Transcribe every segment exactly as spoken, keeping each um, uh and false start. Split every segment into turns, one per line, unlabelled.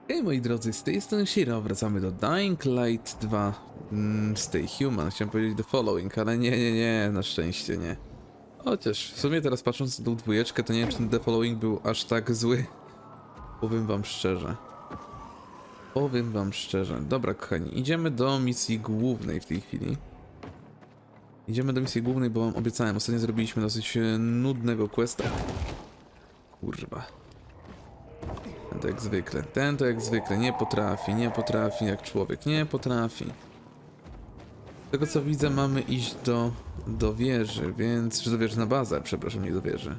Hej moi drodzy, z tej strony Shiro, wracamy do Dying Light dwa mm, Stay Human, chciałem powiedzieć The Following, ale nie, nie, nie, na szczęście nie. Chociaż w sumie teraz patrząc na tą dwójeczkę, to nie wiem, czy ten The Following był aż tak zły. Powiem wam szczerze. Powiem wam szczerze. Dobra kochani, idziemy do misji głównej w tej chwili. Idziemy do misji głównej, bo wam obiecałem, ostatnio zrobiliśmy dosyć nudnego questa. Kurwa. Ten to jak zwykle, ten to jak zwykle, nie potrafi, nie potrafi jak człowiek, nie potrafi. Z tego co widzę, mamy iść do, do wieży, więc, czy do wieży na bazar, przepraszam, nie do wieży.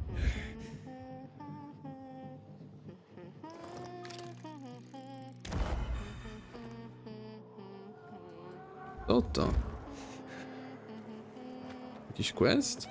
Co to? Jakiś quest?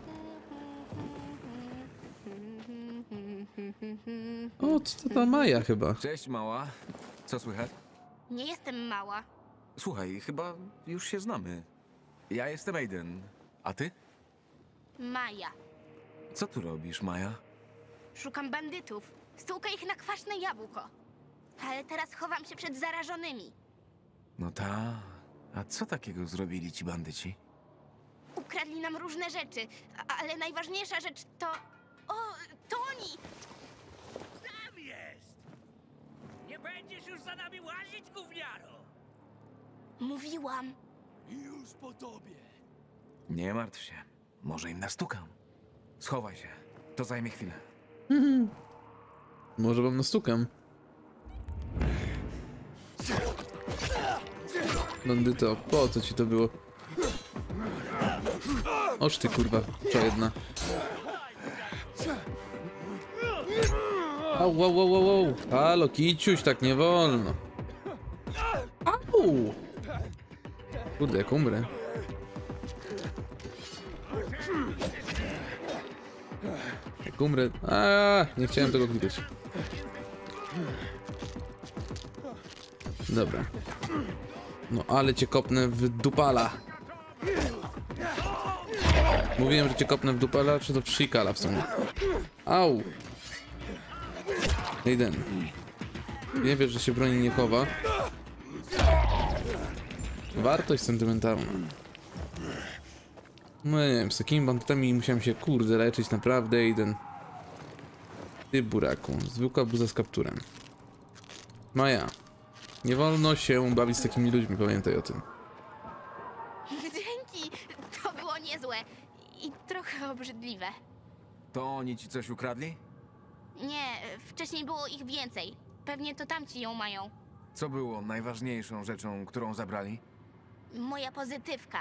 O, to ta Maja chyba.
Cześć, mała. Co słychać?
Nie jestem mała.
Słuchaj, chyba już się znamy. Ja jestem Aiden. A ty?
Maja.
Co tu robisz, Maja?
Szukam bandytów. Stłukę ich na kwaśne jabłko. Ale teraz chowam się przed zarażonymi.
No ta. A co takiego zrobili ci bandyci?
Ukradli nam różne rzeczy, a- ale najważniejsza rzecz to... O, to oni!
Tam jest! Nie będziesz już za nami łazić, gówniaro!
Mówiłam.
Już po tobie!
Nie martw się. Może im nastukam. Schowaj się. To zajmie chwilę.
Może wam nastukam. Bandyto, po co ci to było? Oż ty kurwa, co jedna. Au, au, au, au, au. Halo, kiciuś, tak nie wolno. Au! Kurde, jak umrę. Jak umrę... Aaaa, nie chciałem tego klikać. Dobra. No ale cię kopnę w dupala. Mówiłem, że cię kopnę w dupala, czy to w shikala w sumie. Au! Aiden. Nie wiesz, że się broni nie chowa. Wartość sentymentalna. No nie wiem, z takimi bandytami musiałem się kurde leczyć, naprawdę, Aiden. Ty buraku, zwykła buza z kapturem. Maja, nie wolno się bawić z takimi ludźmi, pamiętaj o tym.
Dzięki! To było niezłe i trochę obrzydliwe.
To oni ci coś ukradli?
Nie, wcześniej było ich więcej. Pewnie to tamci ją mają.
Co było najważniejszą rzeczą, którą zabrali?
Moja pozytywka.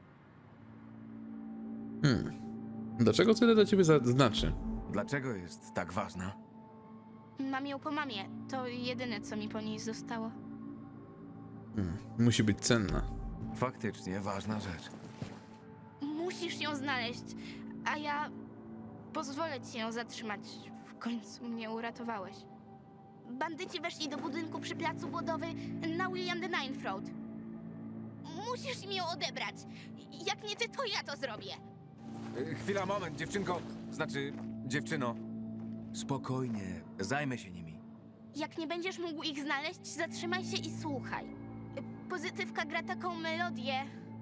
Hmm. Dlaczego tyle dla ciebie znaczy?
Dlaczego jest tak ważna?
Mam ją po mamie. To jedyne, co mi po niej zostało.
Hmm. Musi być cenna.
Faktycznie ważna rzecz.
Musisz ją znaleźć, a ja pozwolę ci ją zatrzymać. W końcu mnie uratowałeś. Bandyci weszli do budynku przy placu budowy na William the Ninth Road. Musisz mi ją odebrać. Jak nie ty, to ja to zrobię.
Y, Chwila, moment, dziewczynko. Znaczy, dziewczyno. Spokojnie, zajmę się nimi.
Jak nie będziesz mógł ich znaleźć, zatrzymaj się i słuchaj. Pozytywka gra taką melodię.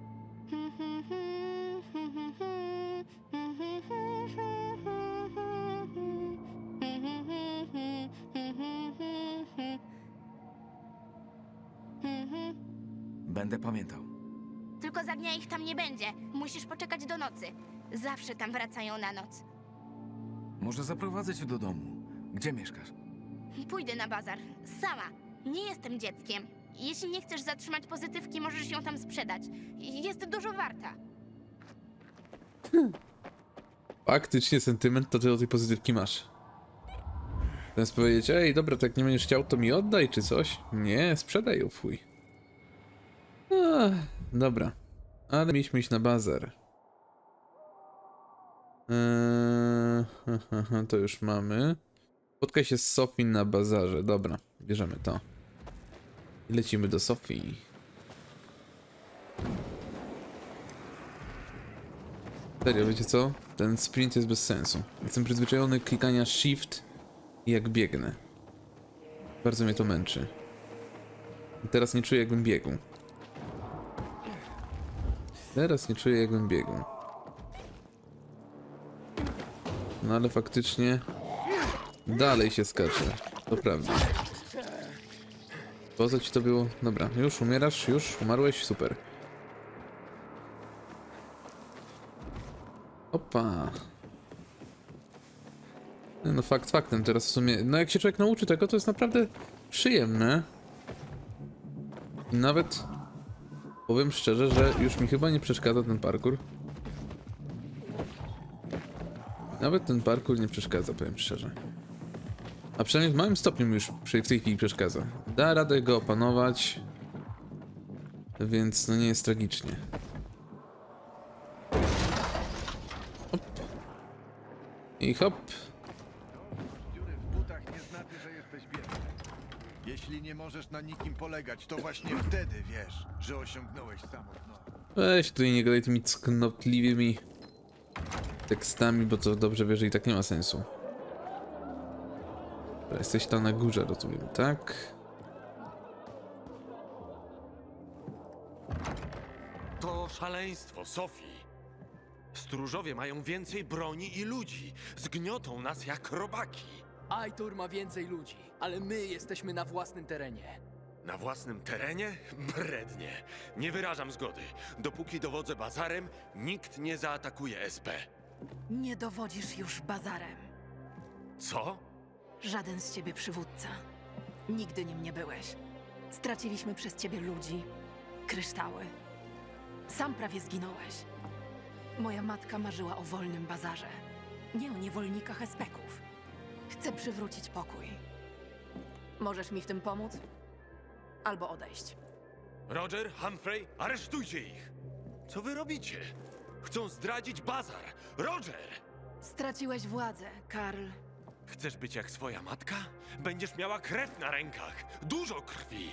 Będę pamiętał.
Tylko za dnia ich tam nie będzie. Musisz poczekać do nocy. Zawsze tam wracają na noc.
Może zaprowadzę cię do domu. Gdzie mieszkasz?
Pójdę na bazar. Sama. Nie jestem dzieckiem. Jeśli nie chcesz zatrzymać pozytywki, możesz ją tam sprzedać. Jest dużo warta.
Faktycznie sentyment to ty do tej pozytywki masz. Zamiast powiedzieć, ej, dobra, to jak nie będziesz chciał, to mi oddaj, czy coś. Nie, sprzedaj ją, fuj. Ach, dobra. Ale mieliśmy iść na bazar. Eee, ha, ha, ha, to już mamy. Spotkaj się z Sophie na bazarze. Dobra, bierzemy to. I lecimy do Sophie. Serio, wiecie co? Ten sprint jest bez sensu. Jestem przyzwyczajony klikania shift i jak biegnę. Bardzo mnie to męczy. Teraz nie czuję, jakbym biegł. Teraz nie czuję, jakbym biegł. No ale faktycznie dalej się skacze. To prawda. Po co ci to było? Dobra, już umierasz? Już umarłeś? Super. Opa. No fakt faktem, teraz w sumie... No jak się człowiek nauczy tego, to jest naprawdę przyjemne. I nawet powiem szczerze, że już mi chyba nie przeszkadza ten parkour. Nawet ten parkour nie przeszkadza, powiem szczerze. A przynajmniej w małym stopniu mi już w tej chwili przeszkadza. Da radę go opanować, więc no nie jest tragicznie. Hop. I hop.
Dziury w butach nie znaczy, że jesteś biedny. Jeśli nie możesz na nikim polegać, to właśnie wtedy wiesz, że osiągnąłeś samotność.
Weź tutaj nie gadaj tymi cnotliwymi tekstami, bo to dobrze wiesz, że i tak nie ma sensu. Dobra, jesteś tam na górze, rozumiem, tak?
To szaleństwo, Sophie. Stróżowie mają więcej broni i ludzi. Zgniotą nas jak robaki.
Aitor ma więcej ludzi, ale my jesteśmy na własnym terenie.
Na własnym terenie? Brednie. Nie wyrażam zgody. Dopóki dowodzę bazarem, nikt nie zaatakuje S P.
Nie dowodzisz już bazarem.
Co?
Żaden z ciebie przywódca. Nigdy nim nie byłeś. Straciliśmy przez ciebie ludzi, kryształy. Sam prawie zginąłeś. Moja matka marzyła o wolnym bazarze, nie o niewolnikach espeków. Chcę przywrócić pokój. Możesz mi w tym pomóc? Albo odejść.
Roger, Humphrey, aresztujcie ich! Co wy robicie? Chcą zdradzić bazar! Roger!
Straciłeś władzę, Karl.
Chcesz być jak swoja matka? Będziesz miała krew na rękach! Dużo krwi!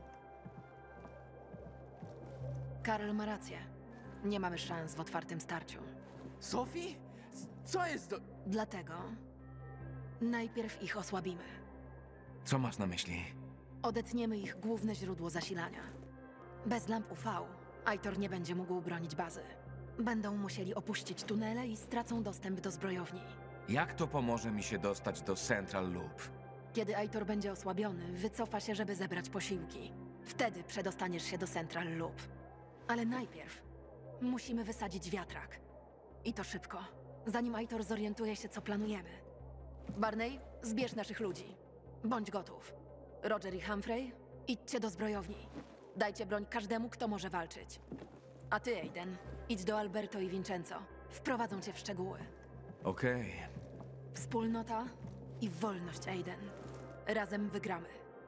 Karl ma rację. Nie mamy szans w otwartym starciu.
Sophie? Co jest do...
Dlatego najpierw ich osłabimy.
Co masz na myśli?
Odetniemy ich główne źródło zasilania. Bez lamp U V Aitor nie będzie mógł bronić bazy. Będą musieli opuścić tunele i stracą dostęp do zbrojowni.
Jak to pomoże mi się dostać do Central Loop?
Kiedy Aitor będzie osłabiony, wycofa się, żeby zebrać posiłki. Wtedy przedostaniesz się do Central Loop. Ale najpierw musimy wysadzić wiatrak. I to szybko, zanim Aitor zorientuje się, co planujemy. Barney, zbierz naszych ludzi. Bądź gotów. Roger i Humphrey, idźcie do zbrojowni. Dajcie broń każdemu, kto może walczyć. A ty, Aiden, idź do Alberto i Vincenzo. Wprowadzą cię w szczegóły.
Okej.
Wspólnota i wolność, Aiden. Razem wygramy.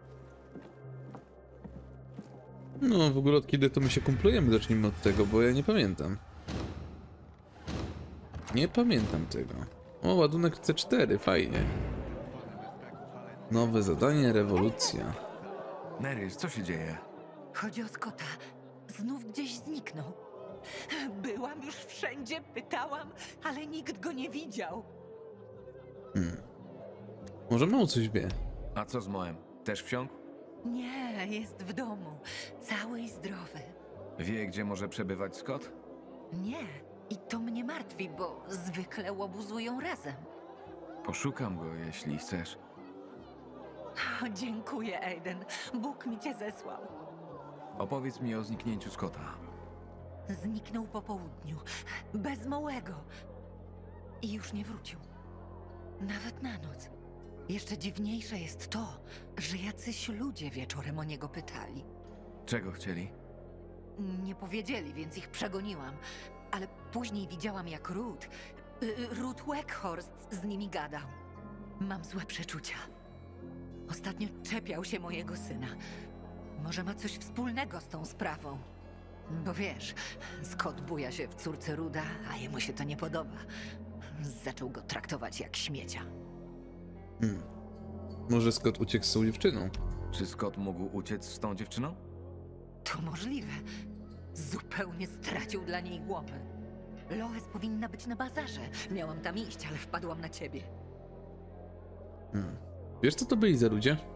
No, w ogóle od kiedy to my się kumplujemy, zacznijmy od tego, bo ja nie pamiętam. Nie pamiętam tego. O, ładunek C cztery, fajnie. Nowe zadanie, rewolucja.
Nerys, co się dzieje?
Chodzi o Scotta. Znów gdzieś zniknął. Byłam już wszędzie, pytałam, ale nikt go nie widział.
Hmm. Może mało coś wie.
A co z Moem? Też wsiąkł?
Nie, jest w domu. Cały i zdrowy.
Wie, gdzie może przebywać Scott?
Nie. I to mnie martwi, bo zwykle łobuzują razem.
Poszukam go, jeśli chcesz.
O, dziękuję, Aiden. Bóg mi cię zesłał.
Opowiedz mi o zniknięciu Scotta.
Zniknął po południu. Bez małego. I już nie wrócił. Nawet na noc. Jeszcze dziwniejsze jest to, że jacyś ludzie wieczorem o niego pytali.
Czego chcieli?
Nie powiedzieli, więc ich przegoniłam. Ale później widziałam, jak Ruth, y, Ruth Weghorst z nimi gadał. Mam złe przeczucia. Ostatnio czepiał się mojego syna. Może ma coś wspólnego z tą sprawą. Bo wiesz, Scott buja się w córce Ruda, a jemu się to nie podoba. Zaczął go traktować jak śmiecia.
Hmm. Może Scott uciekł z tą dziewczyną?
Czy Scott mógł uciec z tą dziewczyną?
To możliwe. Zupełnie stracił dla niej głowę. Lois powinna być na bazarze. Miałam tam iść, ale wpadłam na ciebie.
Hmm. Wiesz, co to byli za ludzie?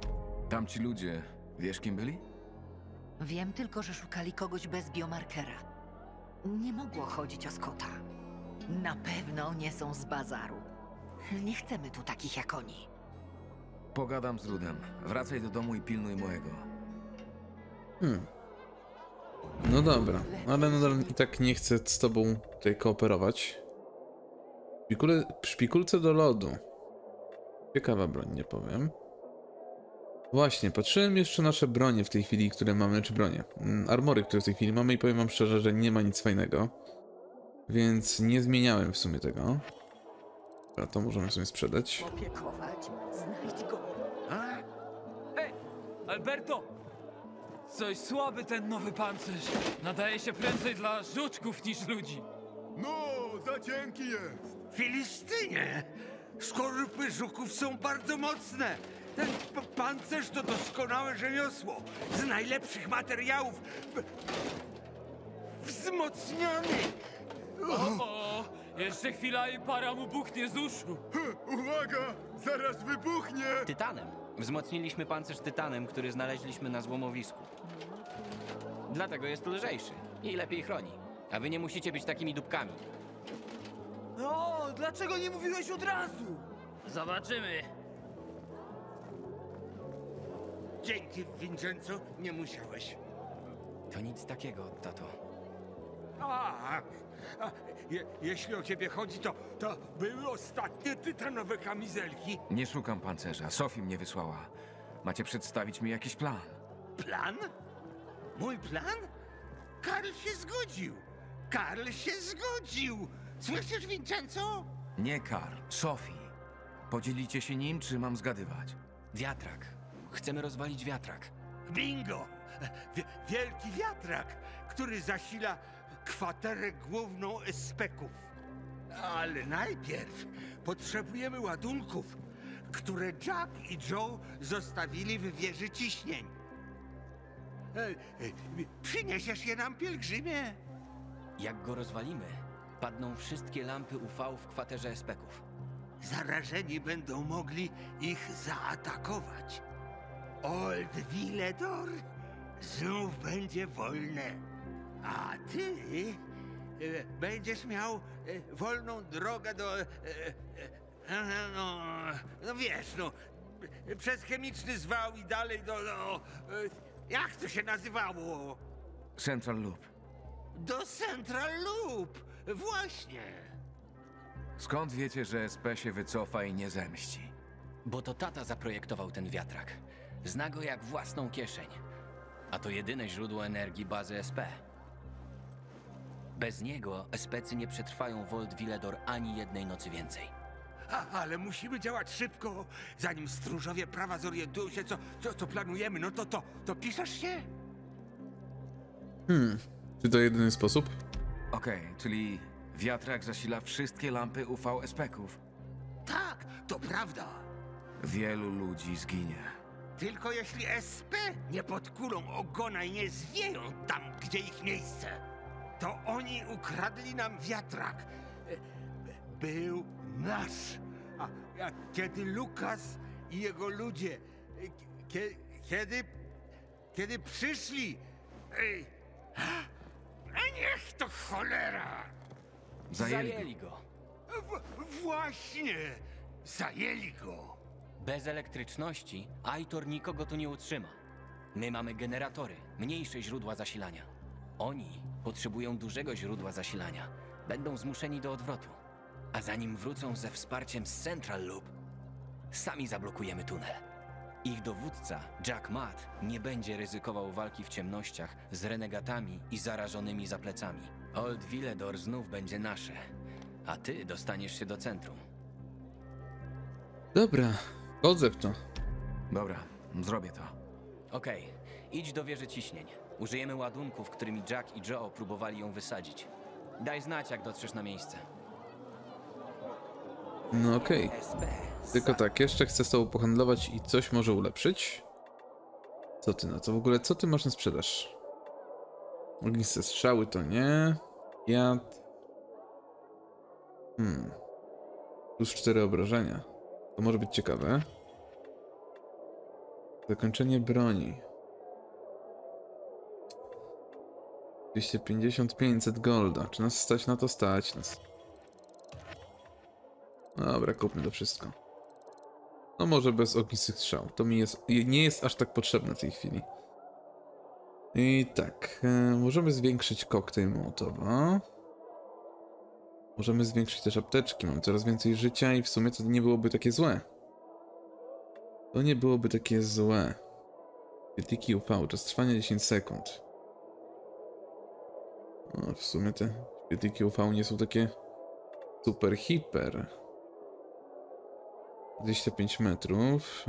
Tamci ludzie, wiesz kim byli?
Wiem tylko, że szukali kogoś bez biomarkera. Nie mogło chodzić o Scotta. Na pewno nie są z bazaru. Nie chcemy tu takich jak oni.
Pogadam z Rudem. Wracaj do domu i pilnuj mojego.
Hmm. No dobra, ale nadal i tak nie chcę z tobą tutaj kooperować. Szpikule, szpikulce do lodu. Ciekawa broń, nie powiem. Właśnie, patrzyłem jeszcze nasze bronie w tej chwili, które mamy, czy bronie. Mm, armory, które w tej chwili mamy i powiem wam szczerze, że nie ma nic fajnego. Więc nie zmieniałem w sumie tego. Dobra, to możemy sobie sprzedać.
Opiekować, znajdź go.
Ej, Alberto! Coś słaby ten nowy pancerz. Nadaje się prędzej dla żuczków niż ludzi.
No, za cienki jest!
Filistynie! Skorupy żuków są bardzo mocne. Ten p- pancerz to doskonałe rzemiosło. Z najlepszych materiałów. W- Wzmocniony.
O, o, jeszcze chwila i para mu buchnie z uszu.
Uwaga! Zaraz wybuchnie!
Tytanem. Wzmocniliśmy pancerz tytanem, który znaleźliśmy na złomowisku. Dlatego jest lżejszy i lepiej chroni. A wy nie musicie być takimi dupkami.
No, dlaczego nie mówiłeś od razu? Zobaczymy.
Dzięki, Vincenzo, nie musiałeś.
To nic takiego, tato.
A, a je, jeśli o ciebie chodzi, to, to były ostatnie tytanowe kamizelki.
Nie szukam pancerza. Sophie mnie wysłała. Macie przedstawić mi jakiś plan.
Plan? Mój plan? Karl się zgodził. Karl się zgodził. Słyszysz, Vincenzo?
Nie Karl, Sophie. Podzielicie się nim, czy mam zgadywać?
Wiatrak. Chcemy rozwalić wiatrak.
Bingo! Wie, wielki wiatrak, który zasila kwaterę główną espeków. Ale najpierw potrzebujemy ładunków, które Jack i Joe zostawili w wieży ciśnień. E, e, przyniesiesz je nam, pielgrzymie?
Jak go rozwalimy, padną wszystkie lampy U V w kwaterze espeków.
Zarażeni będą mogli ich zaatakować. Old Villedor znów będzie wolne. A ty e, będziesz miał e, wolną drogę do... E, e, no, no wiesz, no, przez chemiczny zwał i dalej do... do e, jak to się nazywało?
Central Loop.
Do Central Loop, właśnie.
Skąd wiecie, że S P się wycofa i nie zemści?
Bo to tata zaprojektował ten wiatrak. Zna go jak własną kieszeń. A to jedyne źródło energii bazy S P. Bez niego especy nie przetrwają w Old Villedor ani jednej nocy więcej.
A, ale musimy działać szybko, zanim stróżowie prawa zorientują się, co, co, co planujemy. No to, to, to piszesz się?
Hmm, czy to jedyny sposób?
Okej, czyli wiatrak zasila wszystkie lampy U V espeków.
Tak, to prawda.
Wielu ludzi zginie.
Tylko jeśli S P nie podkulą ogona i nie zwieją tam, gdzie ich miejsce, to oni ukradli nam wiatrak. E, Był nasz. A, a kiedy Lukas i jego ludzie, e, kie, kiedy, kiedy przyszli, ej, a niech to cholera!
Zajęli,
Zajęli go.
W, właśnie, zajęli go.
Bez elektryczności Aitor nikogo tu nie utrzyma. My mamy generatory, mniejsze źródła zasilania. Oni potrzebują dużego źródła zasilania. Będą zmuszeni do odwrotu. A zanim wrócą ze wsparciem z Central Loop, sami zablokujemy tunel. Ich dowódca, Jack Matt, nie będzie ryzykował walki w ciemnościach z renegatami i zarażonymi za plecami. Old Villedor znów będzie nasze, a ty dostaniesz się do centrum.
Dobra, wchodzę w to.
Dobra, zrobię to.
Okej, idź do wieży ciśnień. Użyjemy ładunków, którymi Jack i Joe próbowali ją wysadzić. Daj znać, jak dotrzesz na miejsce.
No okej. Tylko tak, jeszcze chcę z tobą pohandlować i coś może ulepszyć. Co ty na to? W ogóle co ty masz na sprzedaż? Ogniste strzały to nie. Jad. Hmm. Plus cztery obrażenia. To może być ciekawe. Zakończenie broni. dwieście pięćdziesiąt, pięćset golda. Czy nas stać na to? Stać nas. Dobra, kupmy to wszystko. No może bez ognistych strzał. To mi jest, nie jest aż tak potrzebne w tej chwili. I tak, e, możemy zwiększyć koktajl Mołotowa. Możemy zwiększyć też apteczki. Mam coraz więcej życia i w sumie to nie byłoby takie złe. To nie byłoby takie złe. Świetliki U V, czas trwania dziesięć sekund. No, w sumie te świetliki U V nie są takie super hiper. dwadzieścia pięć metrów.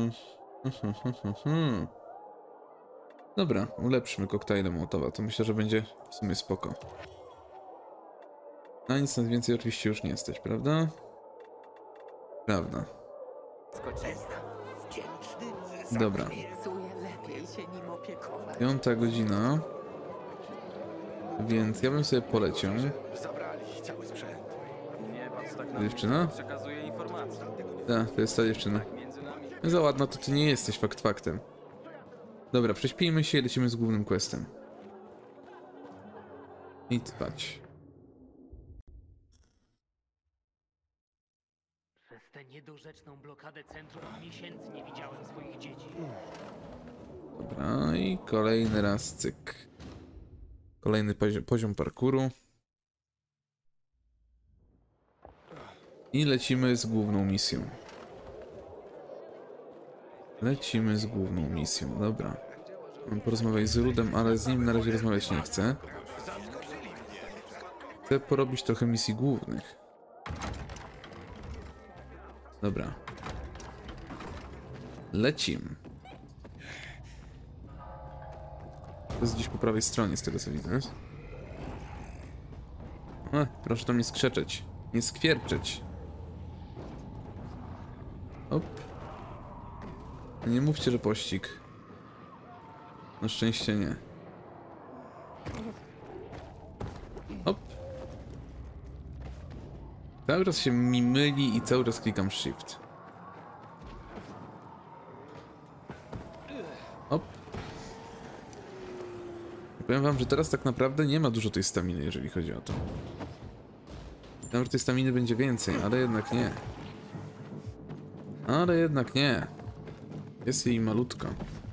Dobra, ulepszymy koktajle Mołotowa. To myślę, że będzie w sumie spoko. A nic nas więcej oczywiście już nie stać, prawda? Prawda. Dobra. Piąta godzina. Więc ja bym sobie poleciał. Dziewczyna? Tak, to jest ta dziewczyna. Za ładna to ty nie jesteś, fakt faktem. Dobra, prześpijmy się i lecimy z głównym questem. I spać.
Przez tę niedorzeczną blokadę centrum miesięcy nie widziałem swoich dzieci.
Dobra, i kolejny raz cyk. Kolejny poziom, poziom parkouru. I lecimy z główną misją. Lecimy z główną misją, dobra. Mam porozmawiać z Rudem, ale z nim na razie rozmawiać nie chcę. Chcę porobić trochę misji głównych. Dobra. Lecimy. To jest gdzieś po prawej stronie, z tego co widzę. A, proszę tam nie skrzeczeć. Nie skwierczeć. Op. Nie mówcie, że pościg. Na szczęście nie. Hop. Cały czas się mi myli i cały czas klikam shift. Hop. Powiem wam, że teraz tak naprawdę nie ma dużo tej staminy, jeżeli chodzi o to. Myślałem, że tej staminy będzie więcej, ale jednak nie. Ale jednak nie. Jest jej malutko.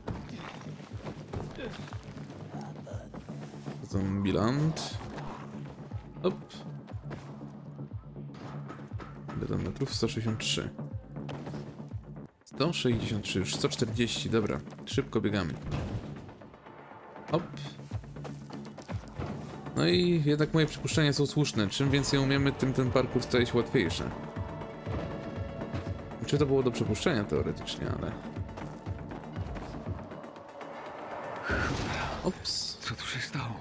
Zombiland. Hop. Ile tam metrów? sto sześćdziesiąt trzy. sto sześćdziesiąt trzy, już sto czterdzieści, dobra. Szybko biegamy. Hop. No i jednak moje przypuszczenia są słuszne. Czym więcej umiemy, tym ten parkour staje się łatwiejszy. Czy to było do przypuszczenia teoretycznie, ale... Ops.
Co tu się stało?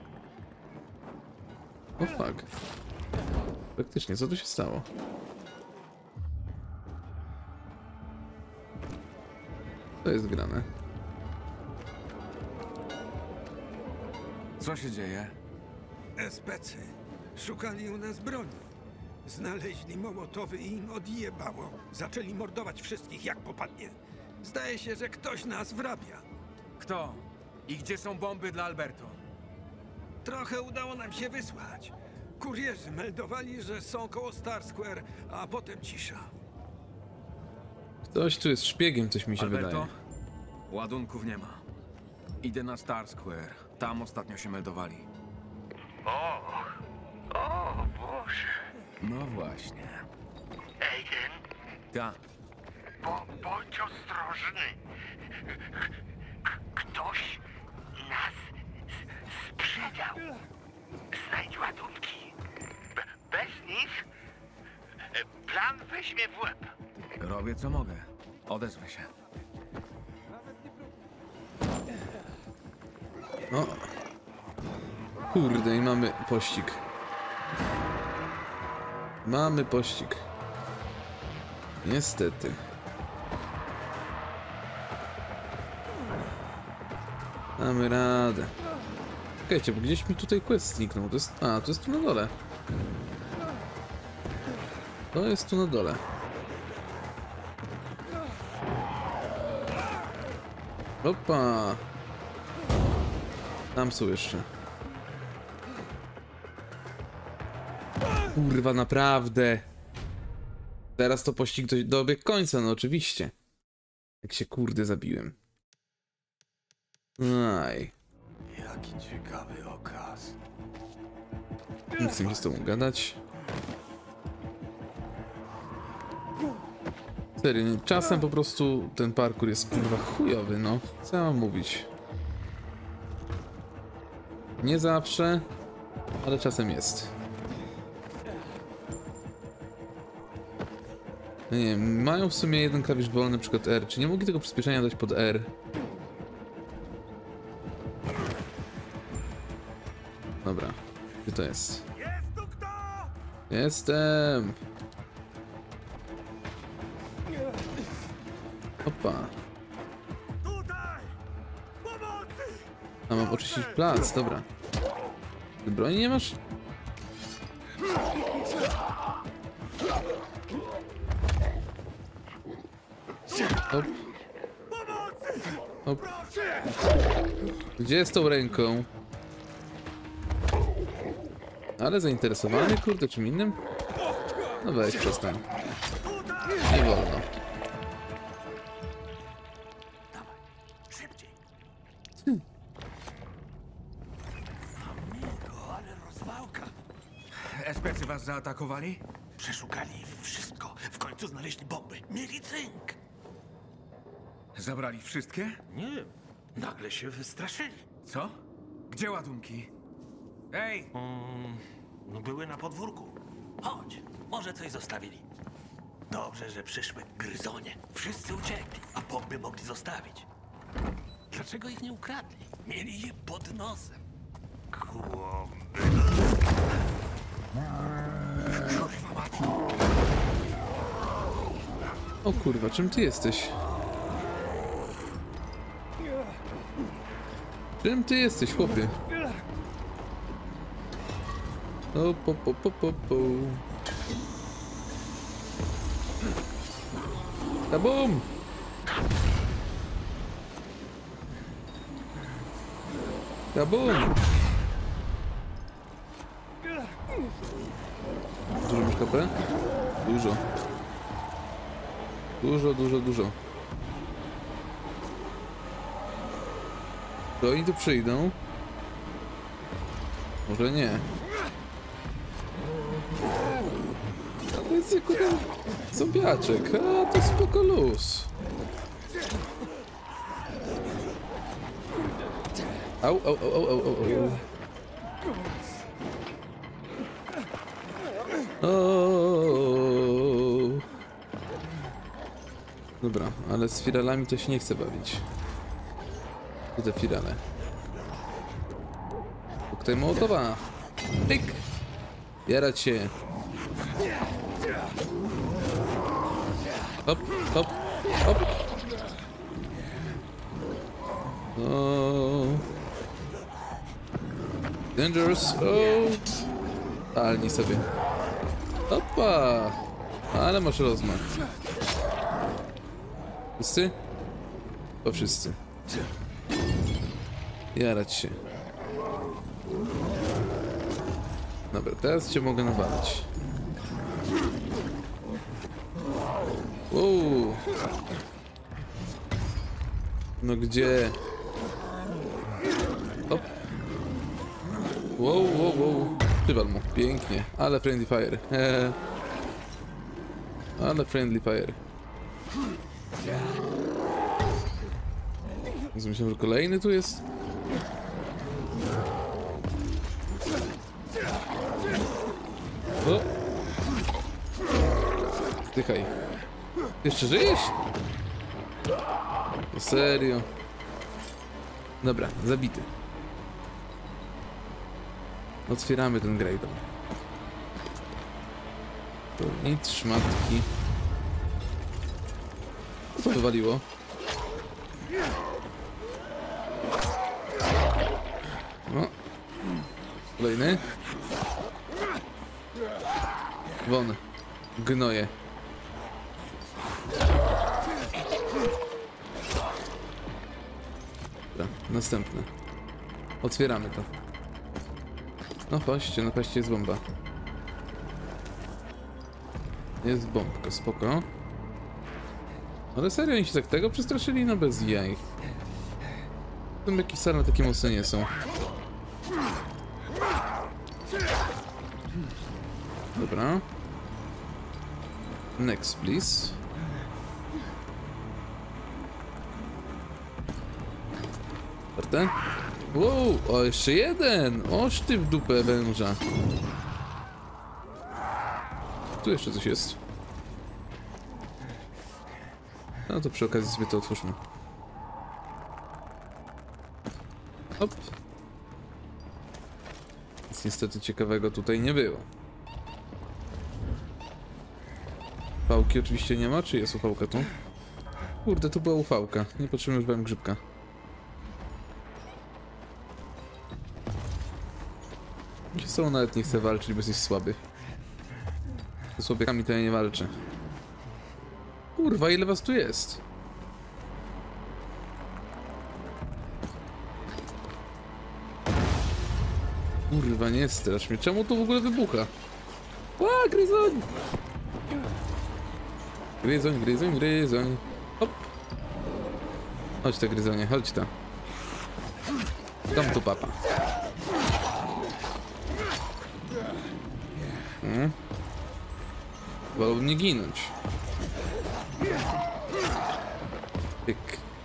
O fuck. Faktycznie, co tu się stało? To jest grane.
Co się dzieje?
S P C szukali u nas broni. Znaleźli Mołotowy i im odjebało. Zaczęli mordować wszystkich jak popadnie. Zdaje się, że ktoś nas wrabia.
Kto? I gdzie są bomby dla Alberto?
Trochę udało nam się wysłać. Kurierzy meldowali, że są koło Star Square, a potem cisza.
Ktoś tu jest szpiegiem, coś mi się
Alberto?
wydaje.
Ładunków nie ma. Idę na Star Square. Tam ostatnio się meldowali.
O, o Boże.
No właśnie.
Aiden,
Ta.
bo, bądź ostrożny. K ktoś nas sprzedał. Znajdź ładunki. Be bez nich plan weźmie w łeb.
Robię co mogę. Odezwę się.
O. Kurde, i mamy pościg. Mamy pościg. Niestety. Mamy radę. Czekajcie, bo gdzieś mi tutaj quest zniknął. To jest... A, to jest tu na dole. To jest tu na dole. Opa! Tam są jeszcze. Kurwa, naprawdę. Teraz to pościg do, dobiegł końca, no oczywiście. Jak się kurde zabiłem. Aj.
Jaki ciekawy okaz.
Nie chcę mi się z tobą gadać. Serio, nie, czasem po prostu ten parkour jest kurwa chujowy, no. Co ja mam mówić? Nie zawsze, ale czasem jest. No nie wiem, mają w sumie jeden klawisz wolny, na przykład R. Czy nie mogli tego przyspieszenia dać pod R? Dobra, gdzie to jest? Jestem! Opa. A mam oczyścić plac, dobra. Ty broni nie masz? Hop. Hop. Gdzie jest tą ręką? Ale zainteresowany, kurde, czym innym? No weź, przestań. Nie wolno. Hmm.
Especy was zaatakowali?
Przeszukali wszystko. W końcu znaleźli bomby. Mieli cynk.
Zabrali wszystkie?
Nie. Nagle się wystraszyli.
Co? Gdzie ładunki? Ej!
Mm, no były na podwórku. Chodź, może coś zostawili. Dobrze, że przyszły gryzonie. Wszyscy uciekli, a bomby mogli zostawić. Dlaczego ich nie ukradli? Mieli je pod nosem. Kłąby. Kurwa mać.
O kurwa, czym ty jesteś? Czym ty jesteś, chłopie? O, po, po, po, po, po. Kabum! Kabum! Dużo masz K P? Dużo. Dużo, dużo, dużo. To oni tu przyjdą? Może nie. A to jest jako ten zombiaczek, a to spoko luz. Au, au, au, au, au, au. O. Dobra, ale z firalami to się nie chce bawić. Tu te firale. Koktajl Mołotowa. Pyk! Jarać się. Hop, hop, hop. O. Dangerous. O. Palnij sobie. Opa! Ale masz rozmach. Wszyscy? To wszyscy. Jarać się. Dobra, teraz cię mogę nawalać. Wow. No gdzie? Hop. Wow, wow, wow. Przywal mu. Pięknie. Ale friendly fire. Eee. Ale friendly fire. Myślałem, że kolejny tu jest. O! Zdychaj. Jeszcze żyjesz? To serio. Dobra, zabity. Otwieramy ten Greydon. To nic, szmatki. Co to wywaliło? No. Kolejny. Won. Gnoje. Dobra, następne. Otwieramy to. No chodźcie, napaście jest bomba. Jest bombka, spoko. Ale serio, oni się tak tego przestraszyli? No bez jaj. Zombiaki wcale takie mocne nie są. Dobra. Next, please. Otwarte? Wow, o jeszcze jeden! Oż ty w dupę węża. Tu jeszcze coś jest. No to przy okazji sobie to otwórzmy. Hop. Nic niestety ciekawego tutaj nie było. Ufałki oczywiście nie ma, czy jest ufałka tu? Kurde, tu była ufałka. Nie potrzebujemy grzybka. Się z tobą nawet nie chcę walczyć, bo jesteś słaby. Z słabiakami to ja nie walczę. Kurwa, ile was tu jest? Kurwa, nie strasz mnie. Czemu to w ogóle wybucha? Ła, gryzoń! Gryzoń, gryzoń, gryzoń. Hop. Chodź ta gryzonie, chodź ta. Tam tu papa. Hmm. Wolałbym nie ginąć. Pyk.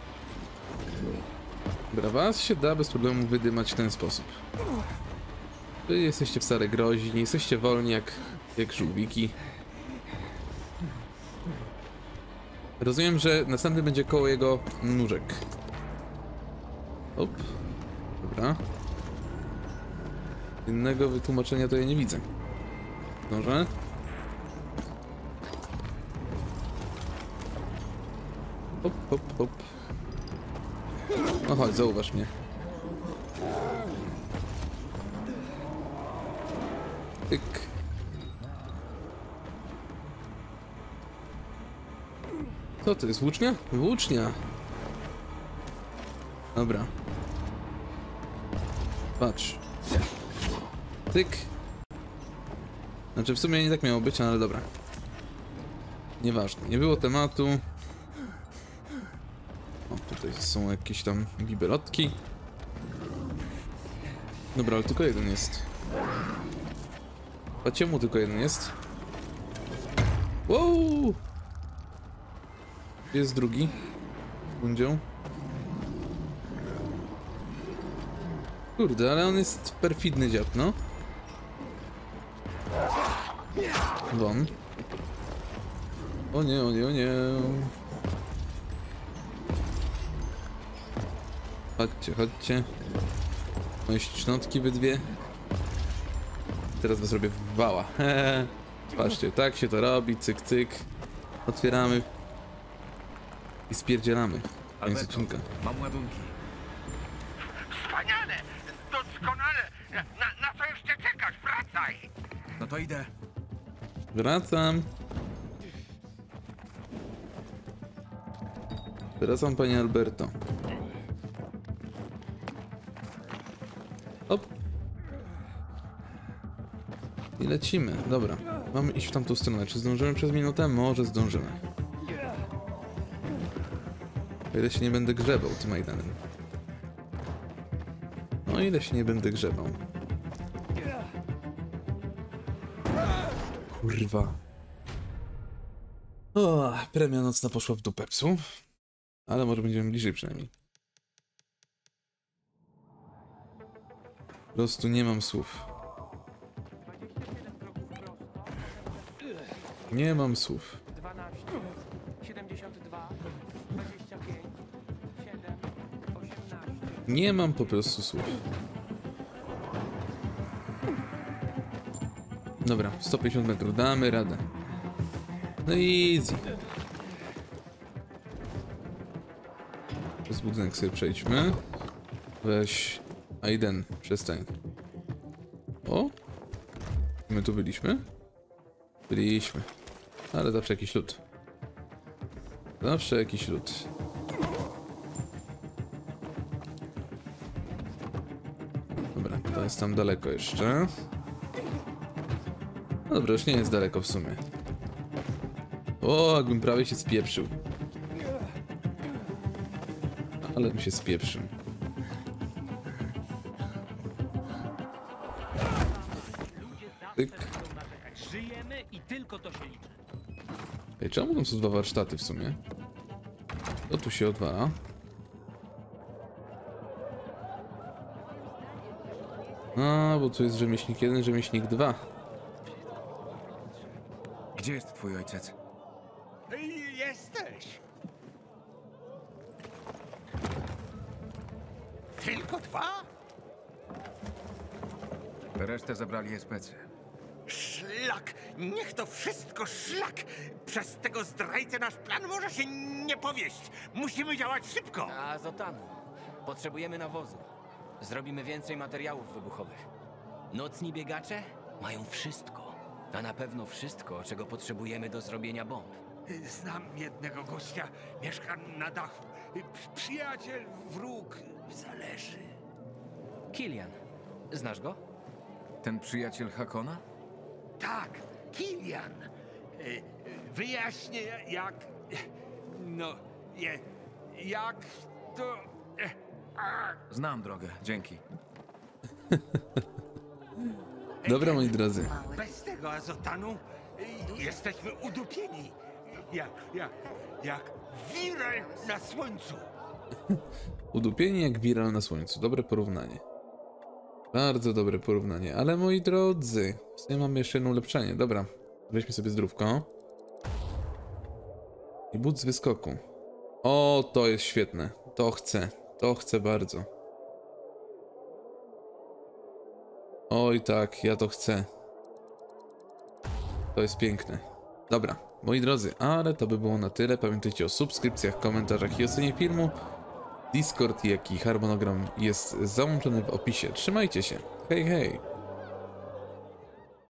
Dobra, was się da bez problemu wydymać w ten sposób. Wy jesteście wcale grozi, nie jesteście wolni jak, jak żółwiki. Rozumiem, że następny będzie koło jego nóżek. Op. Dobra. Innego wytłumaczenia to ja nie widzę. Może? Hop, hop, hop. No chodź, zauważ mnie. Tyk. Co to jest? Włócznia? Włócznia. Dobra. Patrz. Tyk. Znaczy w sumie nie tak miało być, ale dobra. Nieważne. Nie było tematu. O, tutaj są jakieś tam bibelotki. Dobra, ale tylko jeden jest. A czemu tylko jeden jest? Wow! Jest drugi. Bundzią. Kurde, ale on jest perfidny dziad, no. Won. O nie, o nie, o nie. Chodźcie, chodźcie. Moje ślicznotki wy dwie. Teraz was robię w wała. Patrzcie, tak się to robi, cyk, cyk. Otwieramy. I spierdzielamy. Koniec odcinka.
Mam ładunki.
Wspaniale! Doskonale! Na, na co jeszcze czekasz? Wracaj!
No to idę.
Wracam. Wracam, panie Alberto. Hop. I lecimy. Dobra. Mamy iść w tamtą stronę. Czy zdążymy przez minutę? Może zdążymy. O ile się nie będę grzebał tym Majdanem. O ile się nie będę grzebał. Kurwa. O, premia nocna poszła w dupę psu. Ale może będziemy bliżej przynajmniej. Po prostu nie mam słów. Nie mam słów.
dwanaście, siedemdziesiąt dwa, dwadzieścia pięć, siedem, osiemnaście.
Nie mam po prostu słów. Dobra, sto pięćdziesiąt metrów, damy radę. No easy. Przez budynek sobie przejdźmy. Weź... Aiden, przestań. O? My tu byliśmy? Byliśmy. Ale zawsze jakiś lód. Zawsze jakiś lód. To jest tam daleko jeszcze. No dobra, już nie jest daleko w sumie. O, jakbym prawie się spieprzył. Ale bym się spieprzył. Tyk.
Żyjemy i tylko to się liczy.
Ej, czemu tam są dwa warsztaty w sumie? To tu się odwala. A, bo tu jest rzemieślnik jeden, rzemieślnik dwa.
Gdzie jest twój ojciec?
Jesteś. Tylko dwa?
Resztę zabrali especy.
Szlak! Niech to wszystko szlak! Przez tego zdrajcę nasz plan może się nie powieść. Musimy działać szybko.
A Zotanu, potrzebujemy nawozu. Zrobimy więcej materiałów wybuchowych. Nocni biegacze mają wszystko. A na pewno wszystko, czego potrzebujemy do zrobienia bomb.
Znam jednego gościa. Mieszka na dachu. Przyjaciel, wróg. Zależy.
Kilian, znasz go?
Ten przyjaciel Hakona?
Tak, Kilian. E, Wyjaśnię jak... No, je, jak to... e, a.
Znam drogę, dzięki.
Dobra, moi drodzy.
Bez tego azotanu y, jesteśmy udupieni. Jak, jak, jak wiral na słońcu.
Udupieni jak wiral na słońcu. Dobre porównanie. Bardzo dobre porównanie. Ale moi drodzy, w sumie mamy jeszcze jedno ulepszenie. Dobra, weźmy sobie zdrówko. I but z wyskoku. O, to jest świetne. To chcę. To chcę bardzo. Oj tak, ja to chcę. To jest piękne. Dobra, moi drodzy, ale to by było na tyle. Pamiętajcie o subskrypcjach, komentarzach i ocenie filmu. Discord, jak i harmonogram jest załączony w opisie. Trzymajcie się. Hej, hej.